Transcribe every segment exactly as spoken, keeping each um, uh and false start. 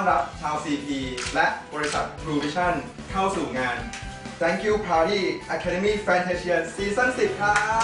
อนรับชาว ซี พี และบริษัท True Vision เข้าสู่งาน Thank You Party Academy Fantasia Season สิบ ครับ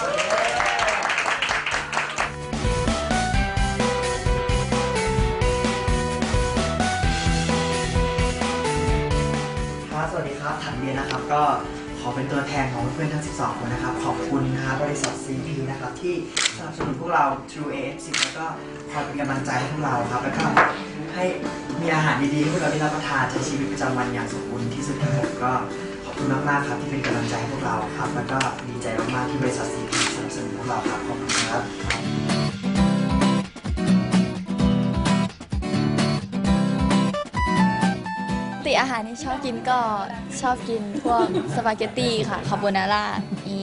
สวัสดีครับถังเบียร์นะครับก็ขอเป็นตัวแทนของเพื่อนทั้งสิบสองคนนะครับขอบคุณนะครับบริษัท ซี พี นะครับที่สนับสนุนพวกเรา True เอ เอฟ สิบ แล้วก็คอยเป็นกำลังใจให้พวกเราครับแล้วก็ให้มีอาหารดีๆให้พวกเราได้รับประทานใช้ชีวิตประจำวันอย่างสมบูรณ์ที่สุดครับก็ขอบคุณมากๆครับที่เป็นกำลังใจให้พวกเราครับแล้วก็ดีใจมากๆที่บริษัท ซี พี สนับสนุนพวกเราครับขอบคุณครับปกติอาหารที่ชอบกินก็ชอบกินพวกสปาเกตตี้ค่ะคาโบนาร่าอี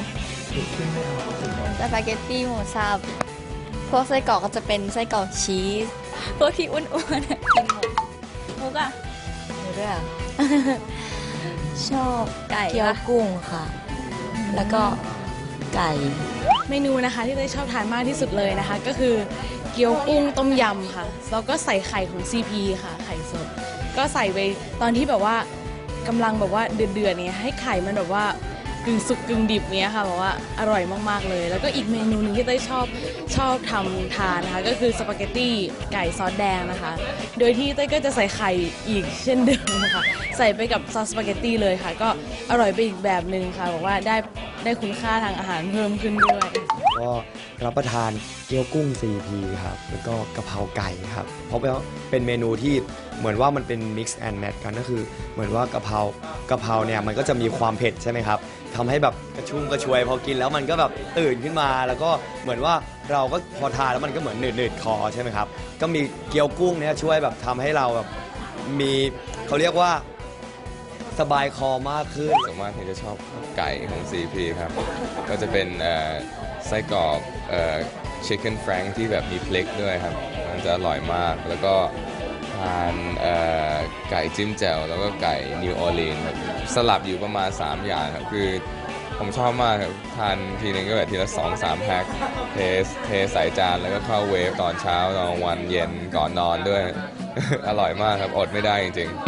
สปาเกตตี้หมูสับพวกไส้กรอกก็จะเป็นไส้กรอกชีสพวกที่อ้วนๆกินหมดมุกอะหนูด้วยอะชอบไก่เกี๊ยวกุ้งค่ะแล้วก็ไก่เมนูนะคะที่ได้ชอบทานมากที่สุดเลยนะคะก็คือเกี๊ยวกุ้งต้มยำค่ะแล้วก็ใส่ไข่ของ ซี พี ค่ะไข่สดก็ใส่ไปตอนที่แบบว่ากำลังแบบว่าเดือดๆเนี่ยให้ไข่มันแบบว่ากึ่งสุกกึ่งดิบเนี้ยค่ะแบบว่าอร่อยมากๆเลยแล้วก็อีกเมนูนึงที่เต้ยชอบชอบทำทานนะคะก็คือสปาเกตตี้ไก่ซอสแดงนะคะโดยที่เต้ยก็จะใส่ไข่อีกเช่นเดิมค่ะใส่ไปกับซอสสปาเกตตี้เลยค่ะก็อร่อยไปอีกแบบนึงค่ะบอกว่าได้ได้คุณค่าทางอาหารเพิ่มขึ้นด้วยก็รับประทานเกี๊ยวกุ้ง ซี พี ครับแล้วก็กะเพราไก่ครับเพราะว่าเป็นเมนูที่เหมือนว่ามันเป็น mix and match กันก็คือเหมือนว่ากะเพรากะเพราเนี่ยมันก็จะมีความเผ็ดใช่ไหมครับทำให้แบบกระชุ่มกระชวยพอกินแล้วมันก็แบบตื่นขึ้นมาแล้วก็เหมือนว่าเราก็พอทานแล้วมันก็เหมือนหนืดๆคอใช่ไหมครับก็มีเกี๊ยวกุ้งเนี่ยช่วยแบบทำให้เราแบบมีเขาเรียกว่าสบายคอมากขึ้นส่วนมากที่จะชอบไก่ของ ซี พี ครับก็จะเป็นไส้กรอกชิคเก้นแฟรงค์ที่แบบมีพริกด้วยครับมันจะอร่อยมากแล้วก็ทานไก่จิ้มแจ่วแล้วก็ไก่นิวออร์ลีนครับสลับอยู่ประมาณสามอย่างครับคือผมชอบมากครับทานทีนึงก็แบบทีละสองสามแพ็คเทเทใส่จานแล้วก็เข้าเวฟตอนเช้าตอนวันเย็นก่อนนอนด้วย อร่อยมากครับอดไม่ได้จริงๆ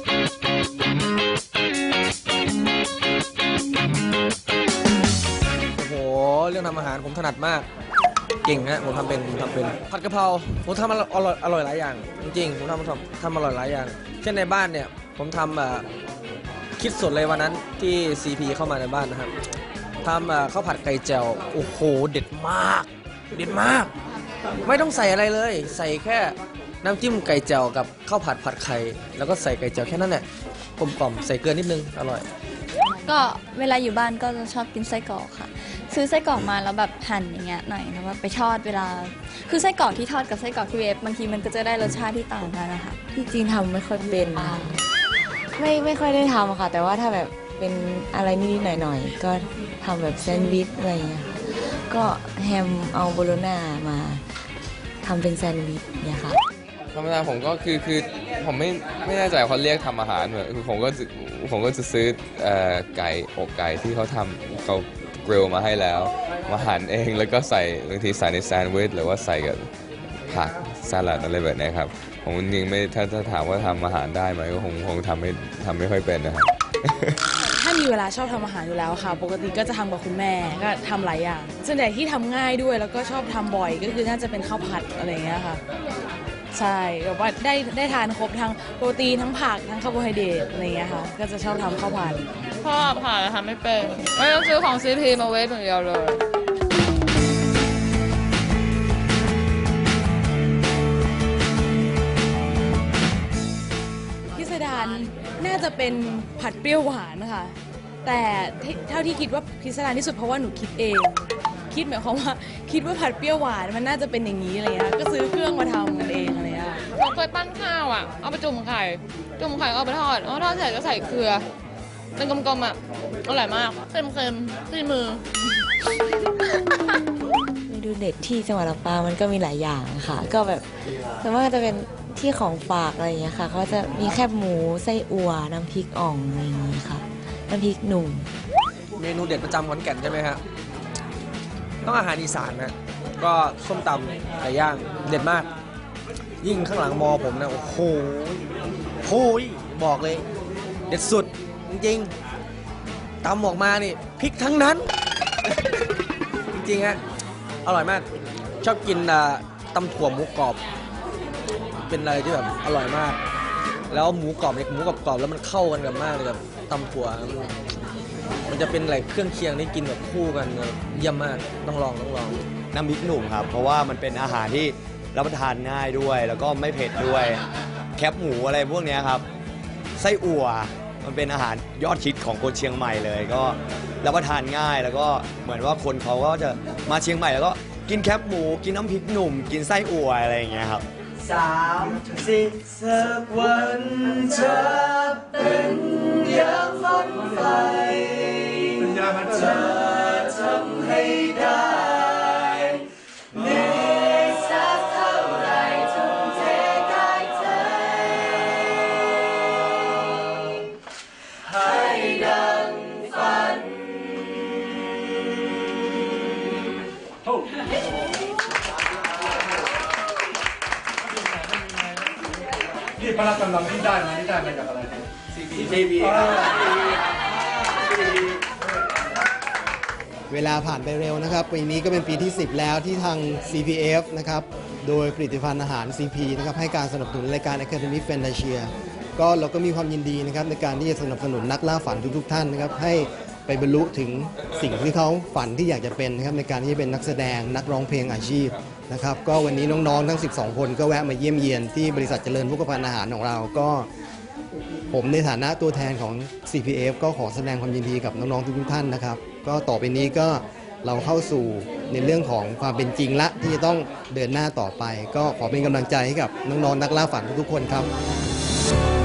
โอ้โหเรื่องทำอาหารผมถนัดมากเก่งฮะผมทำเป็นทำเป็นผัดกะเพราผมทำอร่อยอร่อยหลายอย่างจริงๆผมทำทำทำอร่อยหลายอย่างเช่นในบ้านเนี่ยผมทำแบบคิดสดเลยวันนั้นที่ ซี พี เข้ามาในบ้านนะครับทำข้าวผัดไก่แจ่วโอ้โหเด็ดมากเด็ดมากไม่ต้องใส่อะไรเลยใส่แค่น้ำจิ้มไก่แจ่วกับข้าวผัดผัดไข่แล้วก็ใส่ไก่แจ่วแค่นั้นแหละกลมกล่อมใส่เกลือนิดนึงอร่อยก็เวลาอยู่บ้านก็จะชอบกินไส้กรอกค่ะซื้อไส้กรอกมาแล้วแบบหั่นอย่างเงี้ยหน่อยแล้วแบบไปทอดเวลาคือไส้กรอกที่ทอดกับไส้กรอกที่เวฟบางทีมันก็จะได้รสชาติที่ต่างกันนะคะที่จริงทำไม่ค่อยเป็นไม่ไม่ค่อยได้ทำค่ะแต่ว่าถ้าแบบเป็นอะไรนิดๆหน่อยๆก็ทำแบบแซนด์วิชอะไรเงี้ยก็แฮมเอาโบโลน่ามาทำเป็นแซนด์วิชเนี่ยค่ะธรรมดาผมก็คือคือผมไม่ไม่แน่ใจเขาเรียกทำอาหารเหมือนคือผมก็จะผมก็จะซื้อไก่อกไก่ที่เขาทำเขากริลมาให้แล้วมาหั่นเองแล้วก็ใส่บางทีใส่ในแซนด์วิชหรือว่าใส่กับผักสลัดอะไรแบบนี้ครับผมจริงไม่ถ้าถ้าถามว่าทำอาหารได้ไหมก็คงคงทำไม่ทำไม่ค่อยเป็นนะครับถ้ามีเวลาชอบทำอาหารอยู่แล้วค่ะปกติก็จะทำกับคุณแม่ก็ทำหลายอย่างส่วนใหญ่ที่ทำง่ายด้วยแล้วก็ชอบทำบ่อยก็คือน่าจะเป็นข้าวผัดอะไรอย่างเงี้ยค่ะใช่แบบว่าได้ได้ทานครบทั้งโปรตีนทั้งผักทั้งคาร์โบไฮเดรตอะไรอย่างเงี้ยค่ะก็จะชอบทำข้าวผัดชอบค่ะทำไม่เป็นไม่ต้องซื้อของ ซี พี มาเวฟอย่างเดียวเลยพิสดารน่าจะเป็นผัดเปรี้ยวหวานค่ะแต่เท่าที่คิดว่าพิสดารที่สุดเพราะว่าหนูคิดเองคิดหมายความว่าคิดว่าผัดเปรี้ยวหวานมันน่าจะเป็นอย่างนี้อะไรเงี้ยก็ซื้อเครื่องมาทำกันเองอะไรเงี้ยเราเคยปั้นข้าวอ่ะเอาไปจุ่มไข่จุ่มไข่เอาไปทอดเอาทอดเสร็จก็ใส่เกลือเป็นกลมๆอ่ะอร่อยมากเค็มๆที่มือเมนูเด็ดที่จังหวัดลำปางมันก็มีหลายอย่างค่ะก็แบบส่วนมากจะเป็นที่ของฝากอะไรอย่างเงี้ยค่ะเขาจะมีแคบหมูไส้อั่วน้ำพริกอ่องอะไรอย่างงี้ค่ะน้ำพริกหนุ่มเมนูเด็ดประจำขอนแก่นใช่ไหมฮะต้องอาหารอีสานนะก็ส้มตำไก่ย่างเด็ดมากยิ่งข้างหลังมอผมนะโอ้โหโหยบอกเลยเด็ดสุดจริงๆตำออกมานี่พริกทั้งนั้น จริงๆฮะอร่อยมากชอบกินตำถั่วหมูกรอบเป็นอะไรที่แบบอร่อยมากแล้วหมูกรอบเนี่ยหมูกรอบๆแล้วมันเข้ากันกันมากเลยกับตำถั่วมันจะเป็นอะไรเครื่องเคียงที่กินแบบคู่กันเยี่ยมมากต้องลองต้องลองน้ำพริกหนุ่มครับเพราะว่ามันเป็นอาหารที่รับประทานง่ายด้วยแล้วก็ไม่เผ็ดด้วยแคบหมูอะไรพวกนี้ครับไส้อั่วมันเป็นอาหารยอดฮิตของคนเชียงใหม่เลยก็รับประทานง่ายแล้วก็เหมือนว่าคนเขาก็จะมาเชียงใหม่แล้วก็กินแคบหมูกินน้ำพริกหนุ่มกินไส้อั่วอะไรอย่างเงี้ยครับสามสี่สักวันเธอเป็นอย่างฝันใฝ่เธอทำให้ได้เหนื่อยสักเท่าไรทุ่มเทกายใจให้ดังฝันนี่พระราชกำลังที่ได้มาที่ได้มาจากอะไร ซี พีเวลาผ่านไปเร็วนะครับปีนี้ก็เป็นปีที่สิบแล้วที่ทาง ซี พี เอฟ นะครับโดยผลิตภัณฑ์อาหาร ซี พี นะครับให้การสนับสนุนรายการ Academy Fantasia ก็เราก็มีความยินดีนะครับในการที่จะสนับสนุนนักล่าฝันทุกๆท่านนะครับให้ไปบรรลุถึงสิ่งที่เขาฝันที่อยากจะเป็นนะครับในการที่จะเป็นนักแสดงนักร้องเพลงอาชีพนะครับก็วันนี้น้องๆทั้งสิบสองคนก็แวะมาเยี่ยมเยียนที่บริษัทเจริญพุกภัณฑ์อาหารของเราก็ผมในฐานะตัวแทนของ ซี พี เอฟ ก็ขอแสดงความยินดีกับน้องๆทุกๆท่านนะครับก็ต่อไปนี้ก็เราเข้าสู่ในเรื่องของความเป็นจริงละที่จะต้องเดินหน้าต่อไปก็ขอเป็นกำลังใจให้กับน้องๆนักล่าฝันทุกๆคนครับ